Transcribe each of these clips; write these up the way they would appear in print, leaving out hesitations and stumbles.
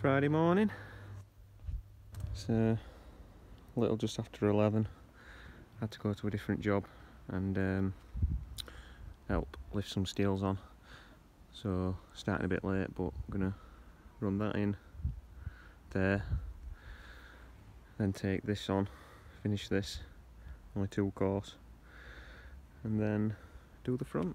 Friday morning. It's a little just after 11. Had to go to a different job and help lift some steels on. So starting a bit late, but I'm gonna run that in there, then take this on, finish this, only 2 course, and then do the front.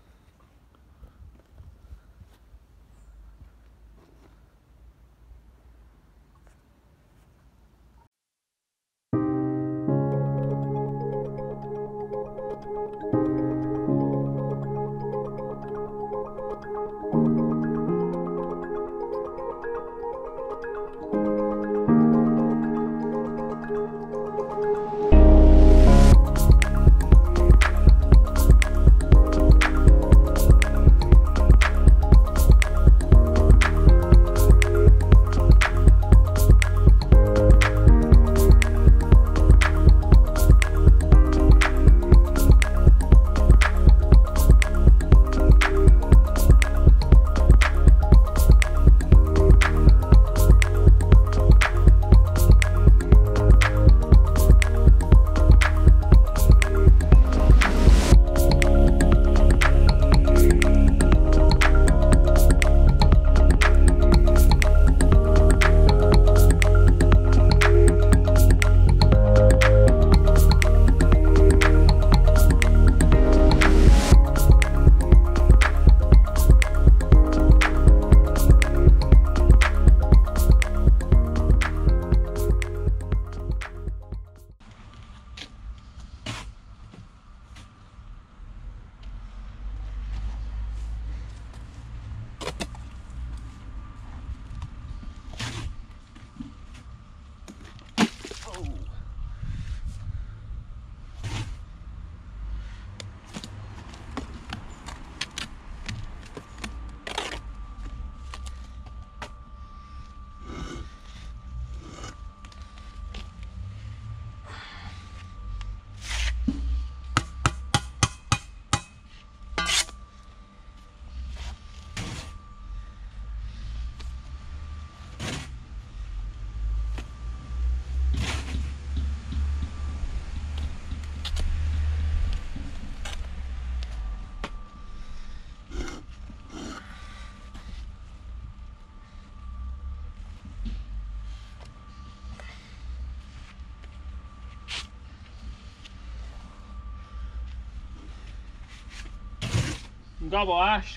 Gobble Ash.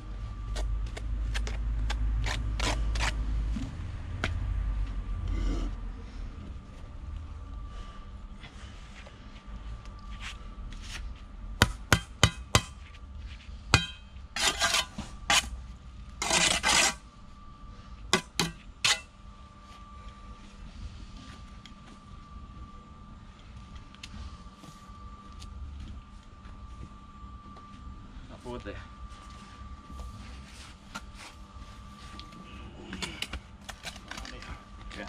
Forward there. Yeah.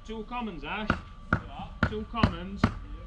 Two commons, Ash. Two commons.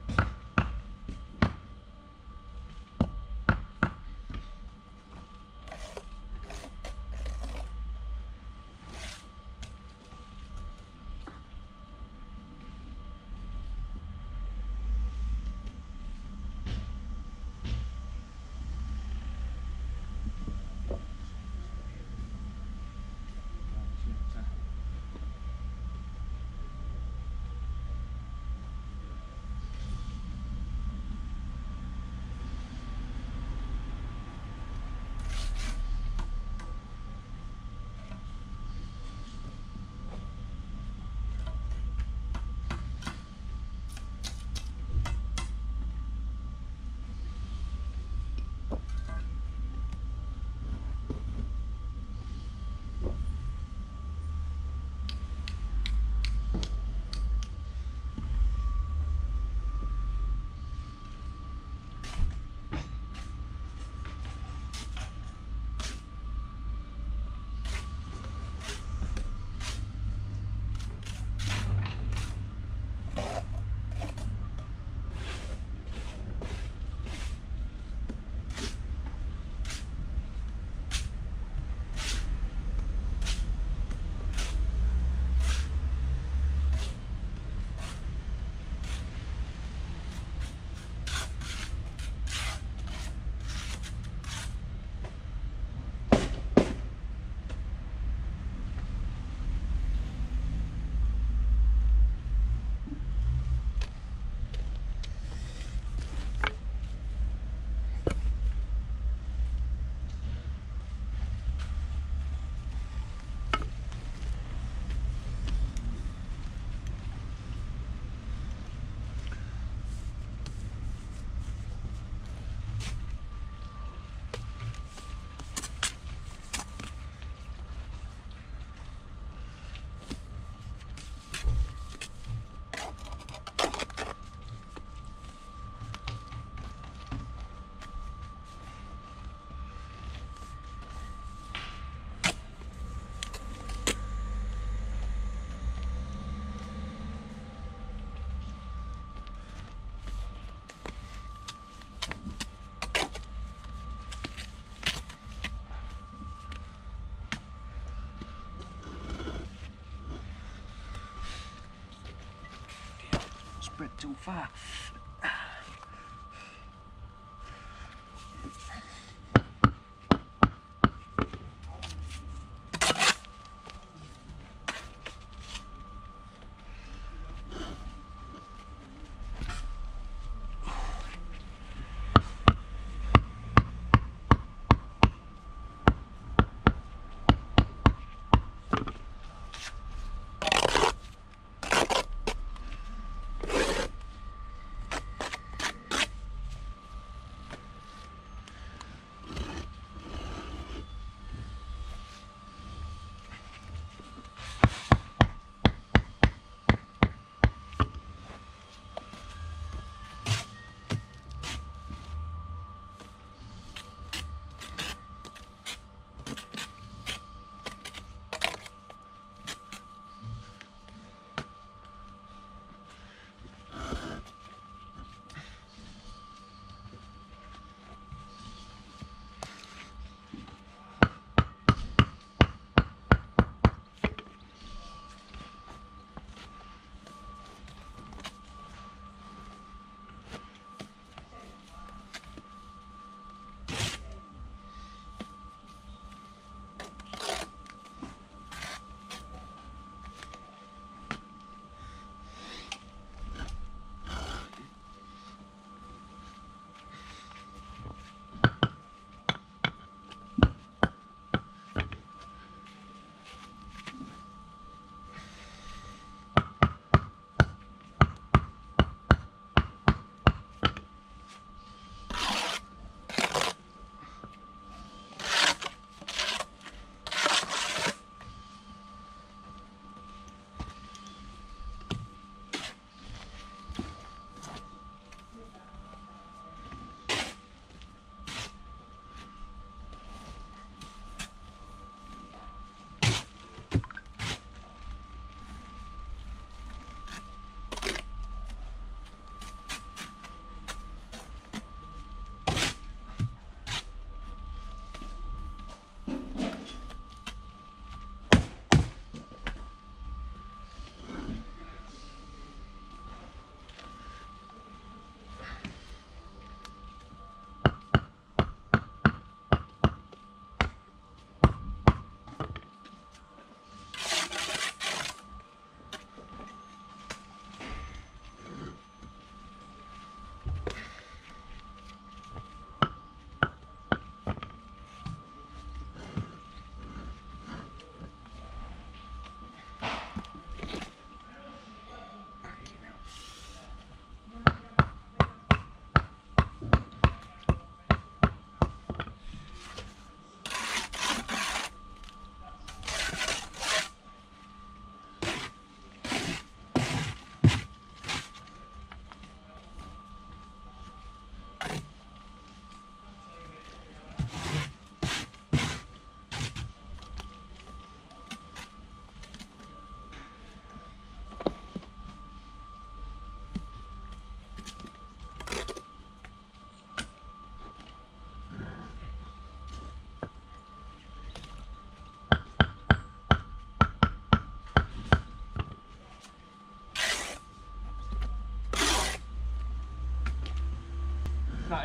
Spread too far.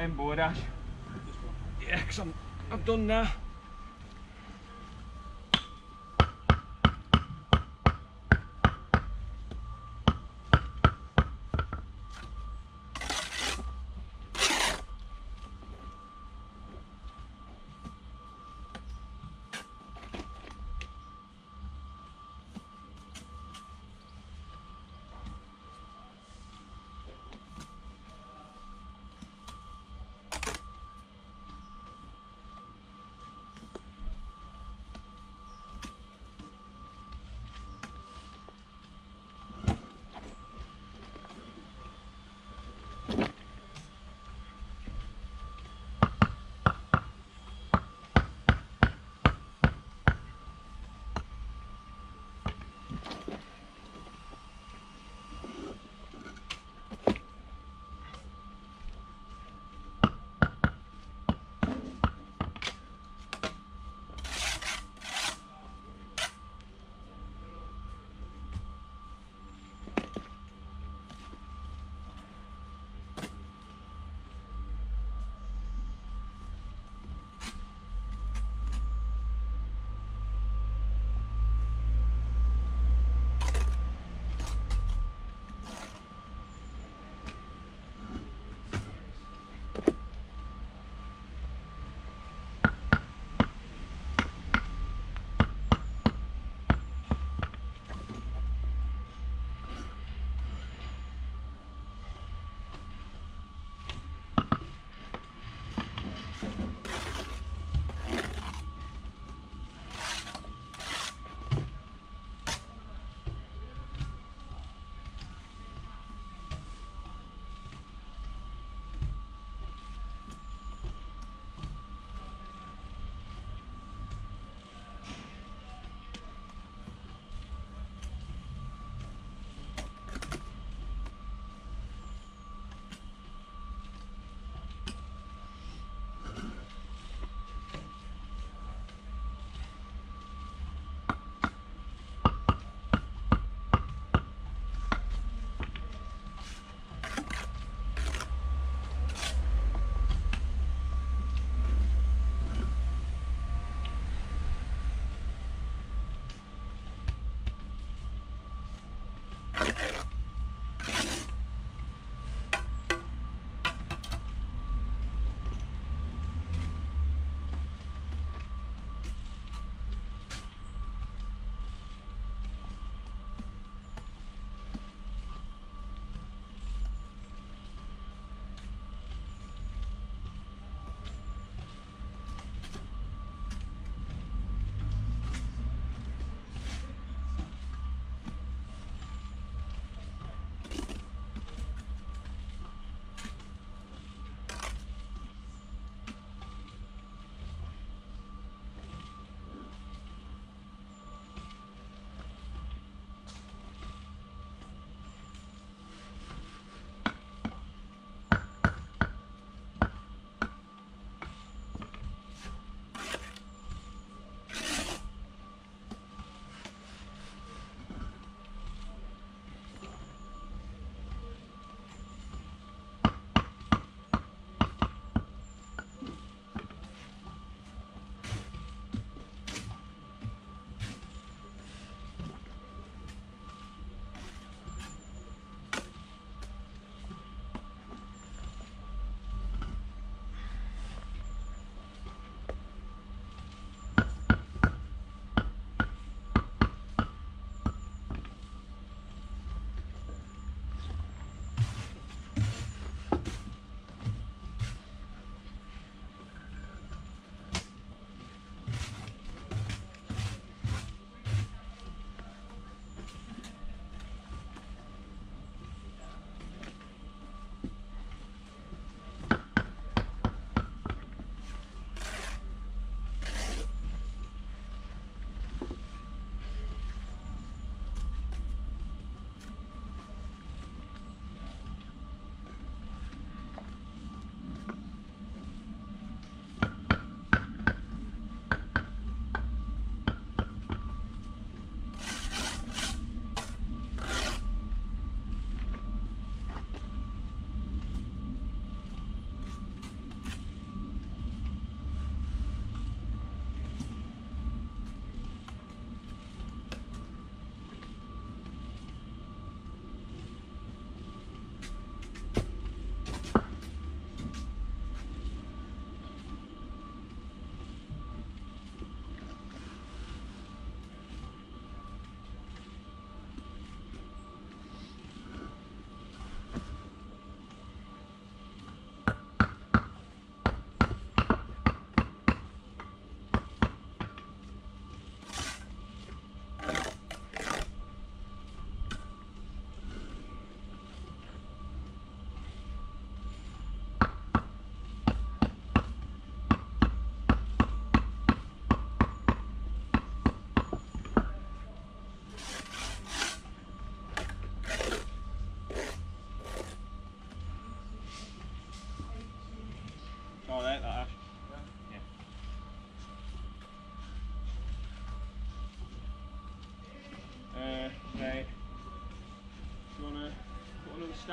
getting bored, Ash. Yeah, because I'm done now.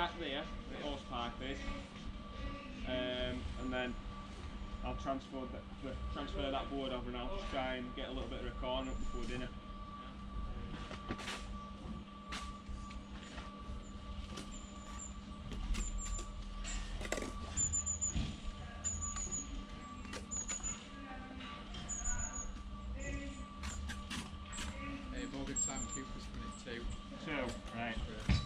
that there, the hose pipe is, and then I'll transfer that board over and I'll just try and get a little bit of a corner up before dinner. Morgan Simon Cooper's coming in 2. 2, right.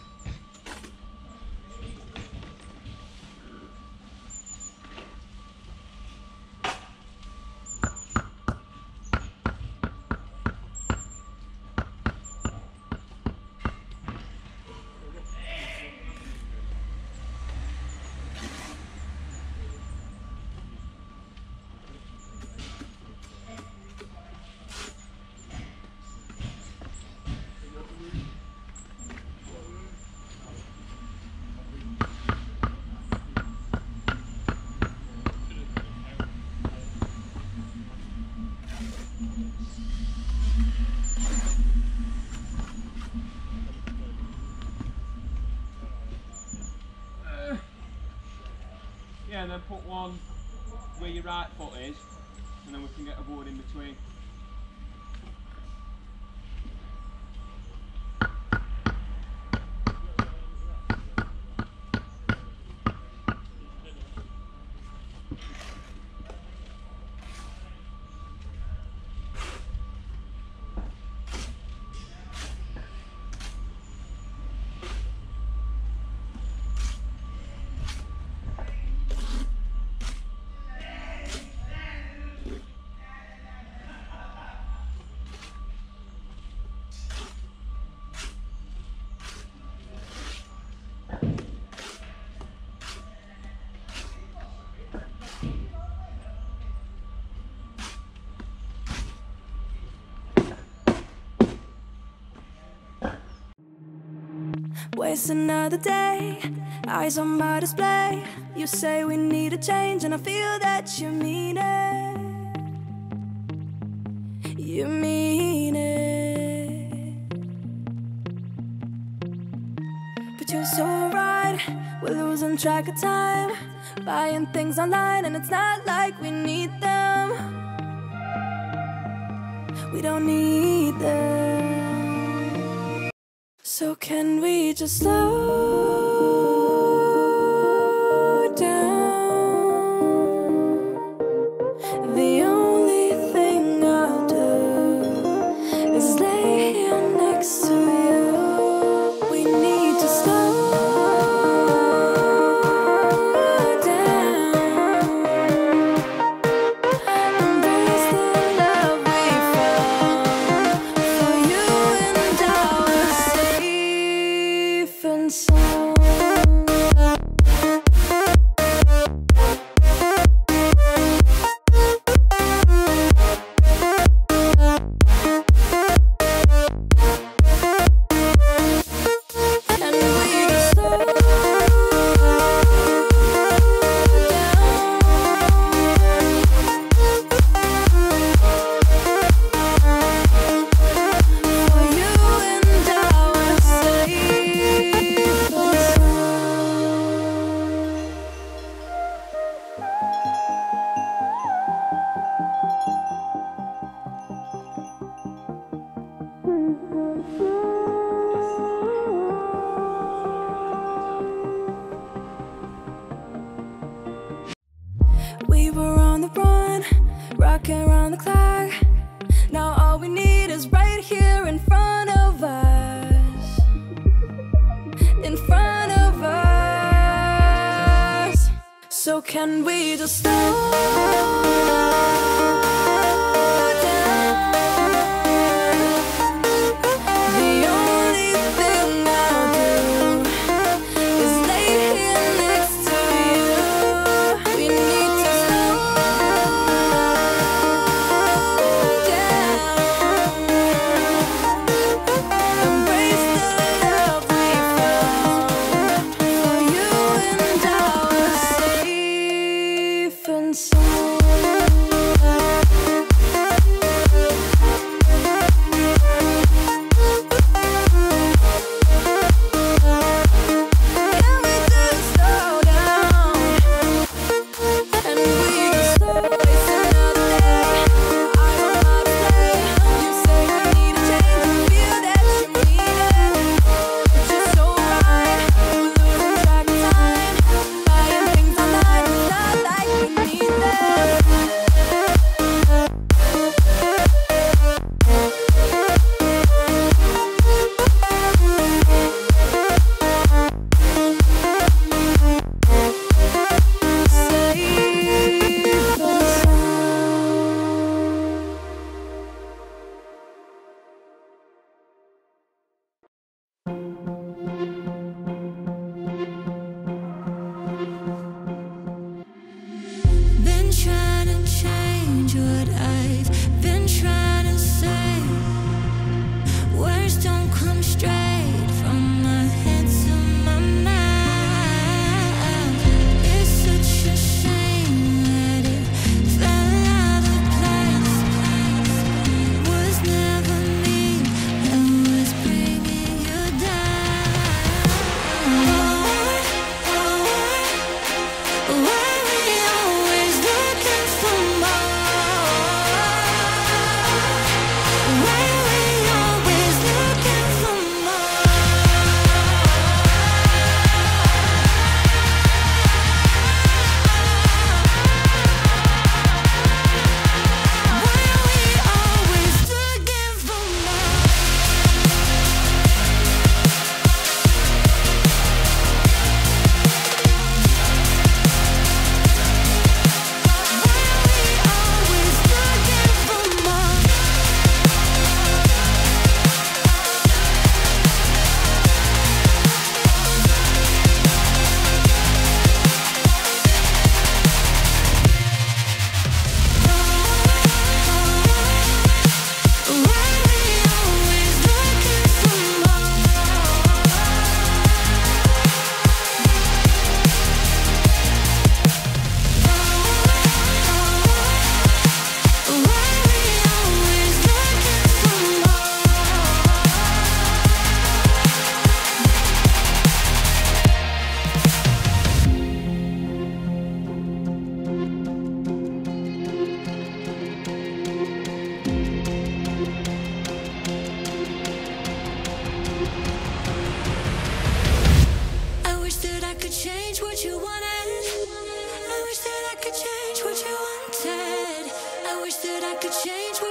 Yeah, and then put one where your right foot is, and then we can get a board in between. Waste another day, eyes on my display. You say we need a change and I feel that you mean it. You mean it. But you're so right, we're losing track of time, buying things online and it's not like we need them. We don't need them. So can we just slow down? The only thing I'll do is lay here next to you. We need to slow down. Embrace the love we found. For you and I were safe and sound. And we just slow down. For you and I were safe and we were on the run, rocking around the clock. Now all we need is right here in front of us. In front of us. So can we just slow down? The only thing I'll do is lay here next to you. We need to slow down. Embrace the love we found. For you and I were safe and sound.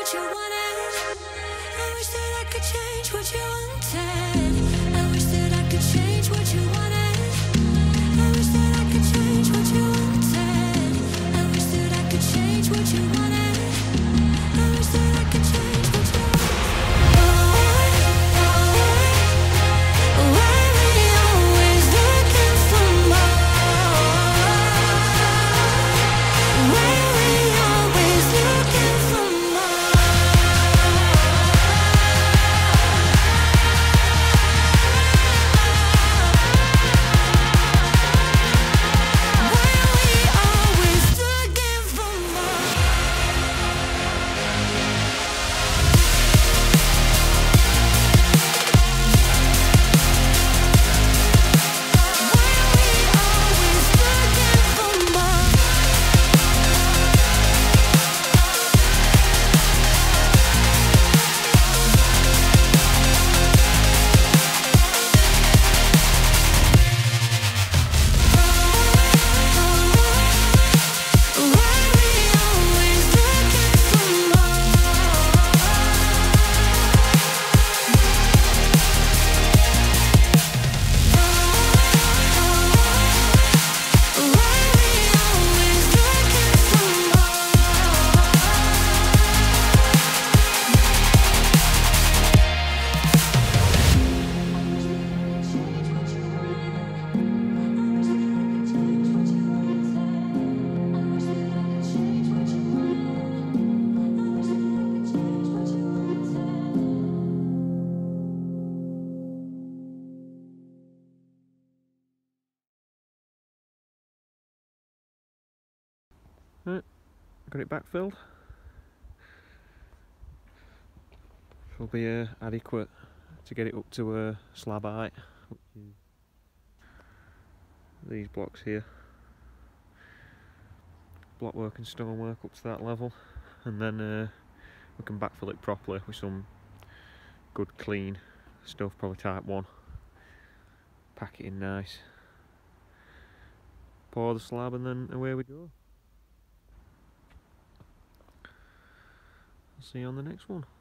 what you wanted. I wish that I could change what you wanted. I wish that I could change what you wanted. I wish that I could change what you wanted. I wish that I could change what you wanted. I wish that I could change what you wanted. Right, got it backfilled. Will be adequate to get it up to slab height. These blocks here, blockwork and stonework up to that level, and then we can backfill it properly with some good clean stuff, probably type 1. Pack it in nice, pour the slab, and then away we go. I'll see you on the next one.